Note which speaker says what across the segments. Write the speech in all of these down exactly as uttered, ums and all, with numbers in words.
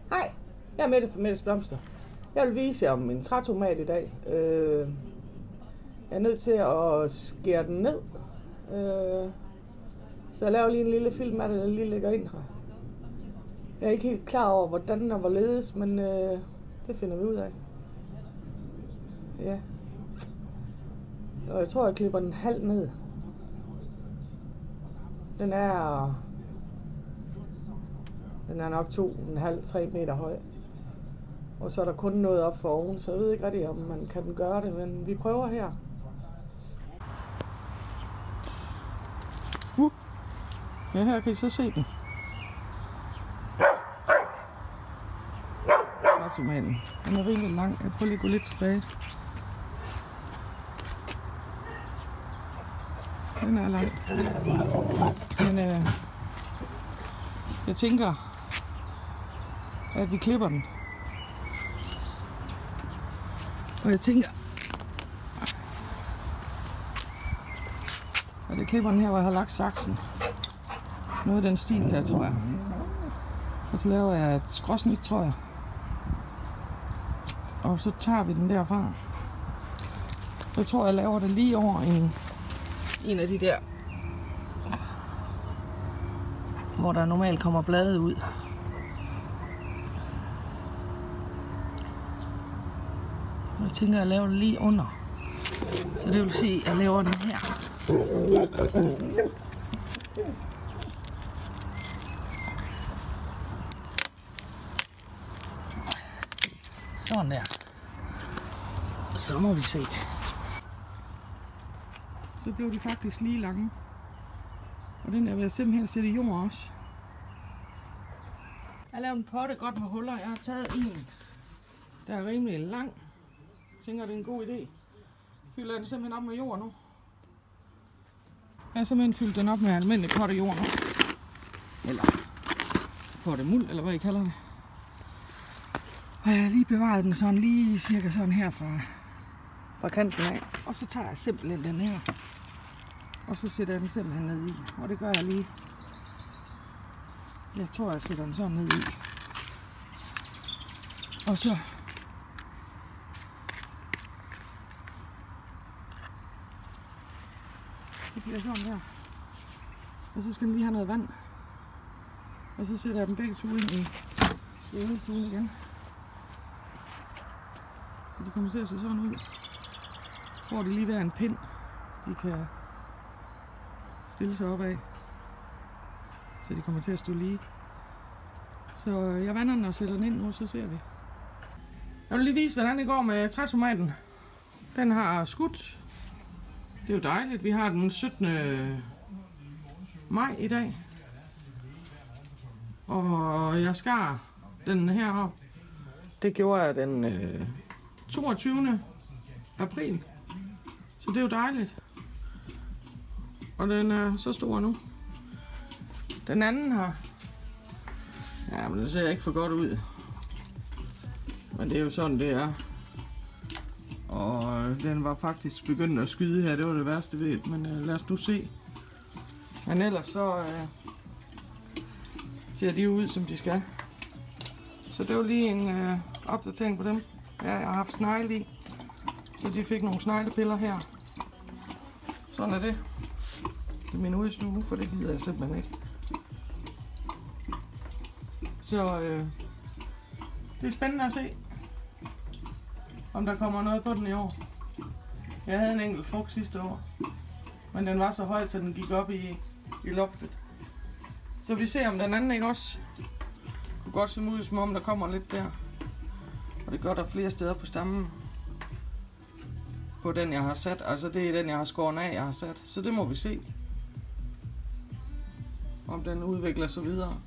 Speaker 1: Hej, jeg er Mette fra Mettes Blomster. Jeg vil vise jer om min trætomat i dag. Øh, jeg er nødt til at skære den ned. Øh, så jeg laver lige en lille film af det, der lige ligger ind her. Jeg er ikke helt klar over, hvordan og hvorledes, men øh, det finder vi ud af. Ja. Og jeg tror, jeg klipper den halv ned. Den er... Den er nok to og en halv, tre meter høj. Og så er der kun noget op for oven, så jeg ved ikke rigtig, om man kan gøre det, men vi prøver her. Uh. Ja, her kan I så se den. Tomaten. Den er rimelig lang. Jeg prøver lige at gå lidt tilbage. Den er lang. Men øh, jeg tænker, at vi klipper den. Og jeg tænker, at jeg klipper den her, hvor jeg har lagt saksen. Noget af den stil der, tror jeg. Og så laver jeg et skråsnit, tror jeg. Og så tager vi den derfra. Jeg tror, jeg laver det lige over en, en af de der, hvor der normalt kommer blade ud. Jeg tænker, at jeg laver det lige under. Så det vil sige, at jeg laver den her. Sådan der. Så må vi se. Så blev de faktisk lige lange. Og den er ved at simpelthen sætte i jord også. Jeg har lavet en potte godt med huller. Jeg har taget en, der er rimelig lang. Jeg tænker, det er en god idé. Fylder den simpelthen op med jord nu. Jeg har simpelthen fyldt den op med almindelig potte jord nu. Eller potte muld, eller hvad I kalder det. Og jeg har lige bevaret den sådan lige cirka sådan her fra, fra kanten af. Og så tager jeg simpelthen den her. Og så sætter jeg den simpelthen ned i. Og det gør jeg lige. Jeg tror, jeg sætter den sådan ned i. Og så... Det bliver sådan her. Og så skal den lige have noget vand. Og så sætter jeg dem begge to ind i udstuen igen. Så de kommer til at se sådan ud. Så får de lige hver en pind, de kan stille sig op af. Så de kommer til at stå lige. Så jeg vander den og sætter den ind nu, så ser vi. Jeg vil lige vise, hvordan det går med trætomaten. Den har skudt. Det er jo dejligt. Vi har den syttende maj i dag. Og jeg skar den her. Det gjorde jeg den øh, toogtyvende april. Så det er jo dejligt. Og den er så stor nu. Den anden her. Ja, men den ser ikke for godt ud. Men det er jo sådan, det er. Og den var faktisk begyndt at skyde her. Det var det værste ved. Men øh, lad os nu se. Men ellers så øh, ser de ud, som de skal. Så det var lige en øh, opdatering på dem. Ja, jeg har haft snegle i. Så de fik nogle sneglepiller her. Sådan er det. Det er min udstue, for det gider jeg simpelthen ikke. Så øh, det er spændende at se, om der kommer noget på den i år. Jeg havde en enkelt frugt sidste år, men den var så høj, så den gik op i, i loftet. Så vi ser, om den anden ikke også kunne godt se ud, som om der kommer lidt der. Og det gør der flere steder på stammen. På den, jeg har sat. Altså det er den, jeg har skåret af, jeg har sat. Så det må vi se, om den udvikler sig videre.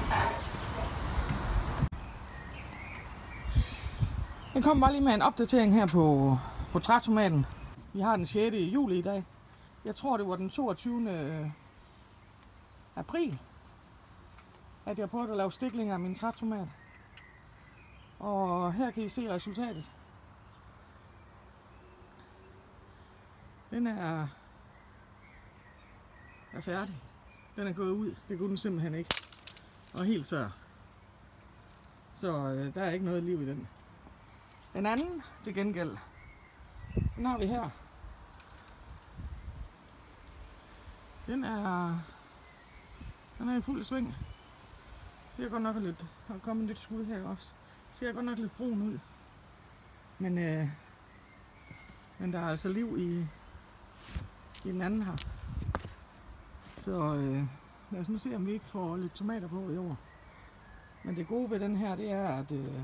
Speaker 1: Jeg kommer bare lige med en opdatering her på, på trætomaten. Vi har den sjette juli i dag. Jeg tror, det var den toogtyvende april, at jeg prøvede at lave stiklinger af min trætomat. Og her kan I se resultatet. Den er, er færdig. Den er gået ud. Det kunne den simpelthen ikke. Og helt tør. Så øh, der er ikke noget liv i den. Den anden til gengæld, den har vi her. Den er, den er i fuld sving. Ser godt nok lidt, har kommet lidt skud her også. Ser godt nok lidt brun ud. Men, øh, men der er altså liv i, i den anden her. Så øh, lad os nu se, om vi ikke får lidt tomater på i år. Men det gode ved den her, det er, at, øh,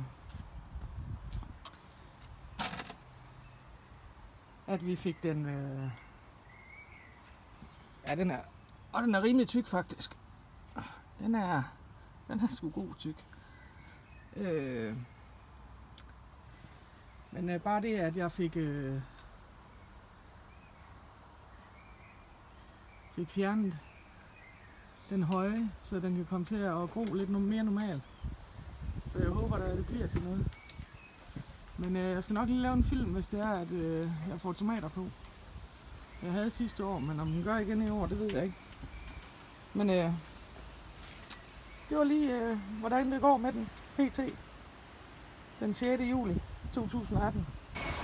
Speaker 1: at vi fik den... Øh, ja, den er... Og den er rimelig tyk, faktisk. Den er... Den er sgu god tyk. Øh, men øh, bare det, at jeg fik... Øh, fik fjernet den høje, så den kan komme til at gro lidt mere normalt. Så jeg håber, at det bliver til noget. Men øh, jeg skal nok lige lave en film, hvis det er, at øh, jeg får tomater på. Jeg havde sidste år, men om den gør igen i år, det ved jeg ikke. Men øh, det var lige, øh, hvordan det går med den P T. Den sjette juli to tusind og atten.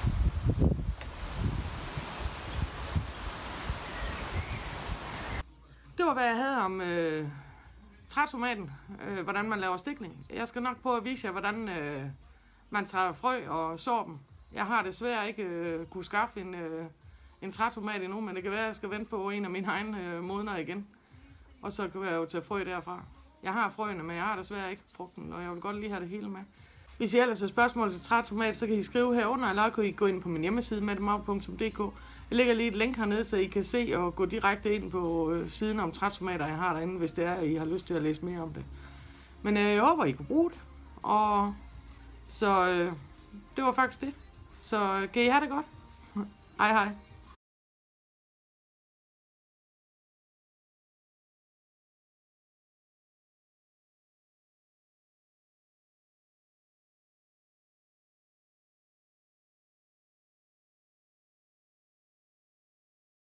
Speaker 1: Det var, hvad jeg havde om øh, trætomaten, øh, hvordan man laver stikning. Jeg skal nok prøve at vise jer, hvordan øh, man tager frø og sår dem. Jeg har desværre ikke øh, kunne skaffe en, øh, en trætomat endnu, men det kan være, at jeg skal vente på en af mine egne øh, modner igen. Og så kan jeg jo tage frø derfra. Jeg har frøene, men jeg har desværre ikke frugten, og jeg vil godt lige have det hele med. Hvis I ellers har spørgsmål til trætomat, så kan I skrive herunder, eller kan I gå ind på min hjemmeside mattemaud punktum d k. Jeg lægger lige et link hernede, så I kan se og gå direkte ind på øh, siden om trætomater, jeg har derinde, hvis det er, at I har lyst til at læse mere om det. Men øh, jeg håber, I kunne bruge det. Og så øh, det var faktisk det. Så øh, kan I have det godt. Hej hej.